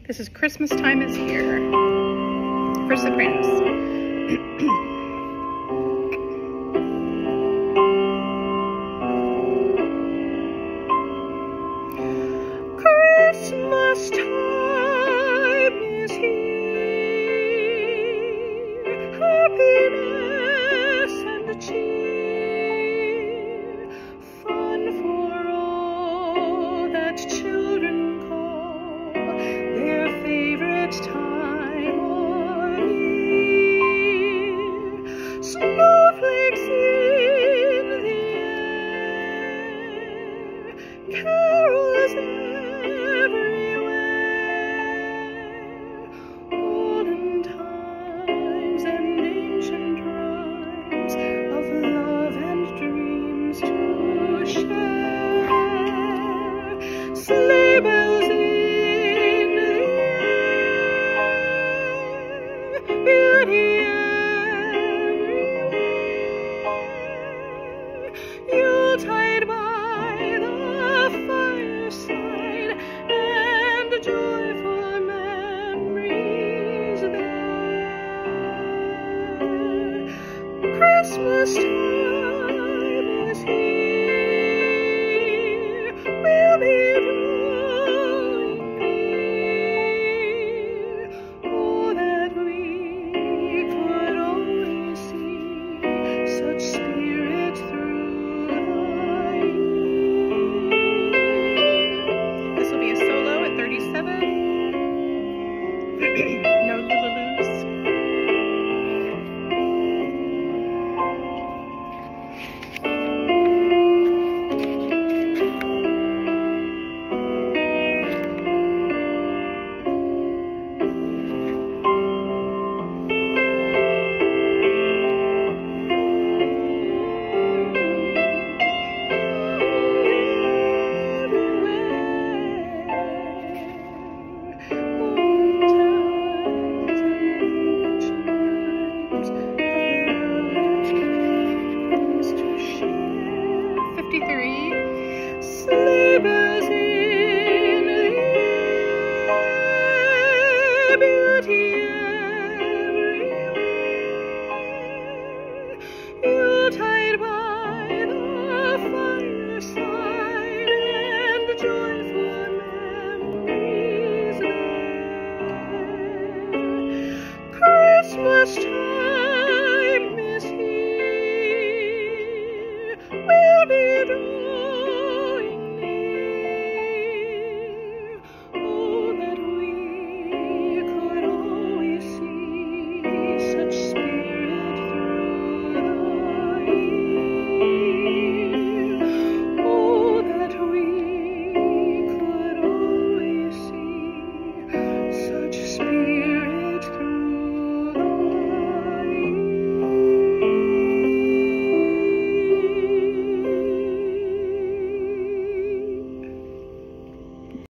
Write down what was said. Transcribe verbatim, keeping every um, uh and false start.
This is Christmas Time is Here for sopranos. Christmas time is here, happiness and cheer, fun for all that children call their favorite time of year. Snowflakes in the air, carols everywhere, olden times and ancient rhymes of love and dreams to share. Sleigh bells in the air, beauty everywhere, Yuletide by the fireside, and joyful memories there. Christmas time is here, we'll be drawing near. Oh, that we could only see such spirit through the year. This will be a solo at thirty-seven. No lulaloos. fifty-three. Sleigh bells in the air, beauty